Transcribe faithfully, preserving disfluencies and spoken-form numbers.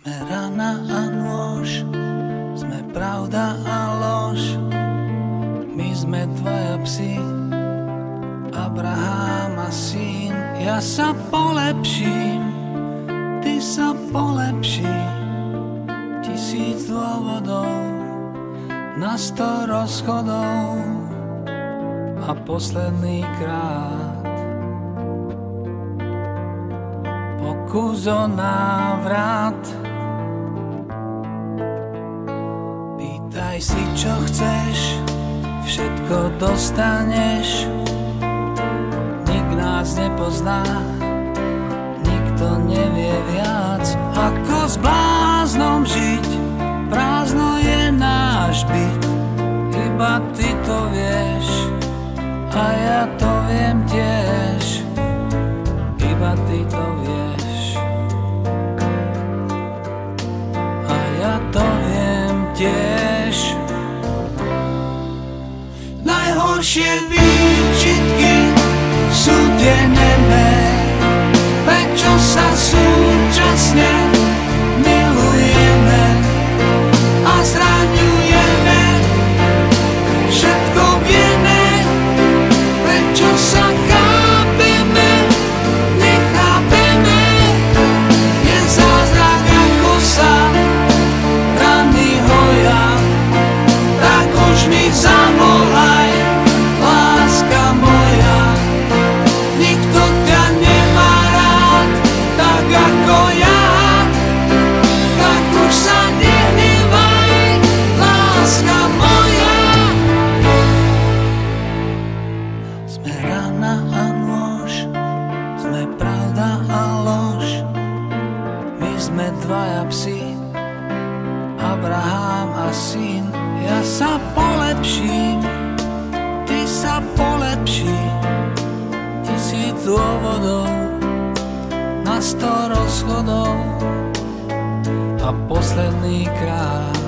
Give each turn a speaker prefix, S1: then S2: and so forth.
S1: Sme rana a nôž, sme pravda a lož. My sme dvaja psi, Abraham a syn. Ja sa polepším, ty sa polepší. Tisíc dôvodov, na sto rozchodov a posledný krát pokus o návrat. Pýtaj si, čo chceš, všetko dostaneš. Nik nás nepozná, nikto nevie viac, ako s bláznom žiť. Prázdno je náš byt, iba ty to vieš a ja to viem tiež, iba ty to vieš a ja to viem tiež. Najhoršie výčitky sú tie nemé, prečo sa súčasne milujeme a zraňujeme. Všetko vieme, prečo sa chápeme, nechápeme. Je zázrak, ako sa rany hoja, tak už mi zavolaj, láska moja. Nikto ťa nemá rád, tak ako ja, tak už sa nehnevaj, láska moja. Sme rana a nôž, sme pravda a lož. My sme dvaja psi, Abraham a syn. Ja sa polepším, ty sa polepší. Tisíc dôvodov, na sto rozchodov a posledný krát